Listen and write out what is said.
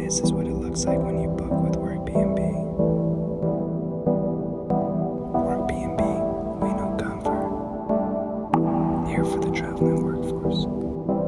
This is what it looks like when you book with Workbnb. Workbnb, we know comfort. Here for the traveling workforce.